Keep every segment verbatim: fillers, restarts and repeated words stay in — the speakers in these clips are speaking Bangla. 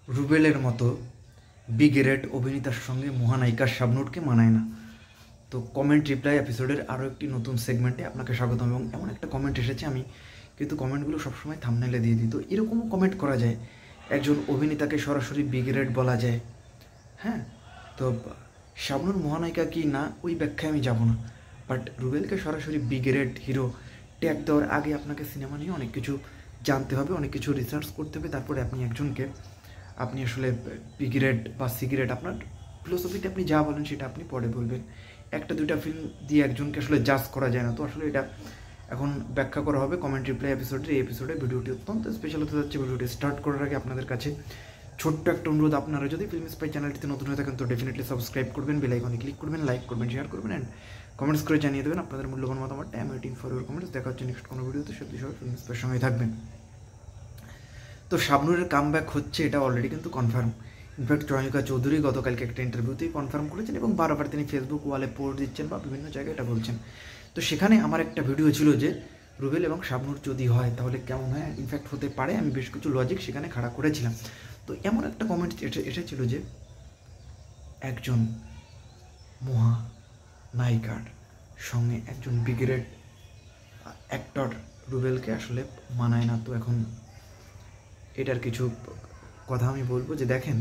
রুবেলের মতো বিগ রেড অভিনেতার সঙ্গে মহানায়িকা শাবনূরকে মানায় না। তো কমেন্ট রিপ্লাই এপিসোডের আরও একটি নতুন সেগমেন্টে আপনাকে স্বাগতম। এবং এমন একটা কমেন্ট এসেছে, আমি কিন্তু কমেন্টগুলো সবসময় থাম্বনেলে দিয়ে দিই। তো এরকমও কমেন্ট করা যায়, একজন অভিনেতাকে সরাসরি বিগ রেড বলা যায়। হ্যাঁ, তো শাবনূর মহানায়িকা কি না ওই ব্যাখ্যায় আমি যাব না, বাট রুবেলকে সরাসরি বিগ রেড হিরো ট্যাগ দেওয়ার আগে আপনাকে সিনেমা নিয়ে অনেক কিছু জানতে হবে, অনেক কিছু রিসার্চ করতে হবে। তারপরে আপনি একজনকে আপনি আসলে বিগ্রেড বা সিগারেট, আপনার ফিলোসফিতে আপনি যা বলেন সেটা আপনি পরে বলবেন। একটা দুইটা ফিল্ম দিয়ে একজনকে আসলে জাজ করা যায় না। তো আসলে এটা এখন ব্যাখ্যা করা হবে কমেন্ট রিপ্লাই এপিসোডের। এই এপিসোডে ভিডিওটি অত্যন্ত স্পেশাল হতে যাচ্ছে। ভিডিওটি স্টার্ট করার আগে আপনাদের কাছে ছোট্ট একটা অনুরোধ, আপনারা যদি ফিল্ম স্পাই চ্যানেলটিতে নতুন হয়ে থাকেন তো ডেফিনেটলি সাবস্ক্রাইব করবেন, বেল আইকনে ক্লিক করবেন, লাইক করবেন, শেয়ার করবেন অ্যান্ড কমেন্টস করে জানিয়ে দেবেন আপনাদের মূল্যবান মতামত। I am waiting for your comments. দেখা হচ্ছে নেক্সট কোনো ভিডিওতে, সত্যি সবাই ফিল্ম স্পাইয়ের সঙ্গে থাকবেন। তো শাবনূরের কামব্যাক হচ্ছে, এটা অলরেডি কিন্তু কনফার্ম। ইনফ্যাক্ট জয়নিকা চৌধুরী গতকালকে একটা ইন্টারভিউতেই কনফার্ম করেছেন এবং বারবার তিনি ফেসবুক ওয়ালে পোস্ট দিচ্ছেন বা বিভিন্ন জায়গায় এটা বলছেন। তো সেখানে আমার একটা ভিডিও ছিল যে রুবেল এবং শাবনূর যদি হয় তাহলে কেমন হয়, ইনফ্যাক্ট হতে পারে। আমি বেশ কিছু লজিক সেখানে খাড়া করেছিলাম। তো এমন একটা কমেন্ট এসেছিল যে একজন মহা নায়িকার সঙ্গে একজন বিগ্রেড অ্যাক্টর রুবেলকে আসলে মানায় না। তো এখন এটার কিছু কথা আমি বলবো যে দেখেন,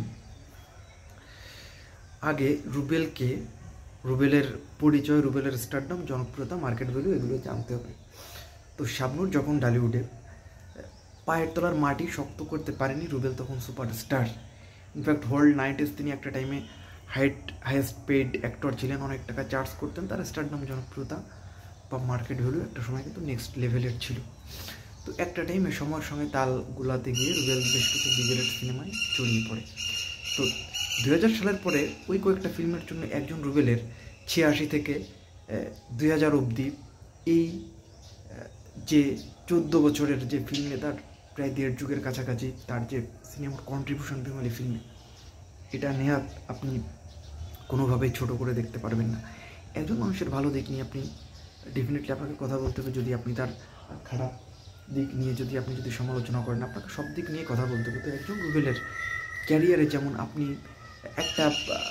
আগে রুবেলকে, রুবেলের পরিচয়, রুবেলের স্টারডম, জনপ্রিয়তা, মার্কেট ভ্যালু এগুলো জানতে হবে। তো শাবনূর যখন ডালিউডে পায়ের তলার মাটি শক্ত করতে পারেনি, রুবেল তখন সুপারস্টার। ইনফ্যাক্ট হোল্ড নাইনটিস তিনি একটা টাইমে হাইট হাইয়েস্ট পেইড অ্যাক্টর ছিলেন, অনেক টাকা চার্জ করতেন। তার স্টারডম, জনপ্রিয়তা বা মার্কেট ভ্যালু একটা সময় কিন্তু নেক্সট লেভেলের ছিল। তো একটা টাইমে সময়ের সঙ্গে তাল গুলাতে গিয়ে রুবেল বেশ কিছু বিগ্রেড সিনেমায় জড়িয়ে পড়ে। তো দুই হাজার সালের পরে ওই কয়েকটা ফিল্মের জন্য একজন রুবেলের ছিয়াশি থেকে দুই হাজার অবধি এই যে চোদ্দ বছরের যে ফিল্মে তার প্রায় দেড় যুগের কাছাকাছি তার যে সিনেমার কন্ট্রিবিউশন বেঙ্গলি ফিল্মে, এটা নেহাত আপনি কোনোভাবেই ছোট করে দেখতে পারবেন না। একজন মানুষের ভালো দিক নিয়ে আপনি ডেফিনেটলি আপনাকে কথা বলতে হবে। যদি আপনি তার খারাপ দিক নিয়ে যদি আপনি যদি সমালোচনা করেন, আপনাকে সব দিক নিয়ে কথা বলতে হবে। তো একজন রুবেলের ক্যারিয়ারে যেমন আপনি একটা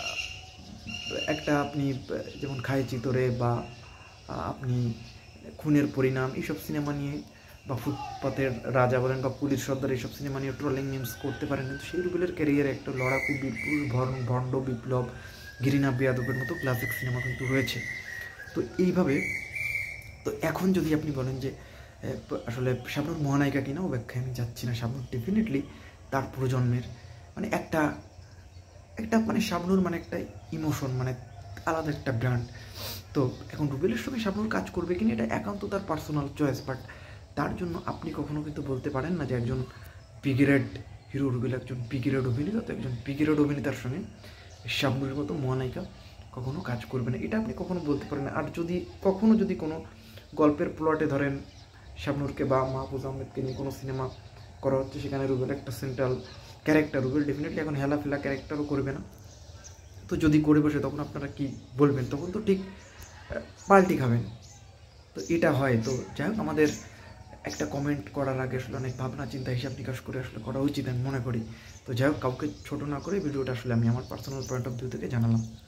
একটা আপনি যেমন খায় চিতরে বা আপনি খুনের পরিণাম এইসব সিনেমা নিয়ে, বা ফুটপাতের রাজা বলেন বা পুলিশ সর্দার, এইসব সিনেমা নিয়ে ট্রলিং মিমস করতে পারেন, কিন্তু সেই রুবেলের ক্যারিয়ারে একটা লড়াকু, বিপুল ভণ্ড, বিপ্লব, গিরিনা বিয়াদবের মতো ক্লাসিক সিনেমা কিন্তু রয়েছে। তো এইভাবে, তো এখন যদি আপনি বলেন যে আসলে শাবনূর মহানায়িকা কিনা, ও ব্যাখ্যায় আমি যাচ্ছি না। শাবনূর ডেফিনেটলি তার প্রজন্মের মানে একটা একটা মানে শাবনূর মানে একটা ইমোশন, মানে আলাদা একটা ব্র্যান্ড। তো এখন রুবেলের সঙ্গে শাবনূর কাজ করবে কিনা এটা একান্ত তার পার্সোনাল চয়েস, বাট তার জন্য আপনি কখনো কিন্তু বলতে পারেন না যে একজন বিগ্রেড হিরো রুবেল একজন বিগ্রেড অভিনেতা, তো একজন বিগ্রেড অভিনেতার সঙ্গে শাবনূরের মতো মহানায়িকা কখনো কাজ করবে না, এটা আপনি কখনো বলতে পারেন না। আর যদি কখনো যদি কোনো গল্পের প্লটে ধরেন শাবনূরকে বা মাহফুজ আহমেদকে নিয়ে কোনো সিনেমা করা হচ্ছে, সেখানে রুবেল একটা সেন্ট্রাল ক্যারেক্টার, রুবেল ডেফিনেটলি এখন হেলাফেলা ক্যারেক্টারও করবে না। তো যদি করে বসে তখন আপনারা কি বলবেন? তখন তো ঠিক পাল্টি খাবেন। তো এটা হয়। তো যাই হোক, আমাদের একটা কমেন্ট করার আগে আসলে অনেক ভাবনা চিন্তা, হিসাব নিকাশ করে আসলে করা উচিত আমি মনে করি। তো যাই হোক, কাউকে ছোটো না করে ভিডিওটা আসলে আমি আমার পার্সোনাল পয়েন্ট অফ ভিউ থেকে জানালাম।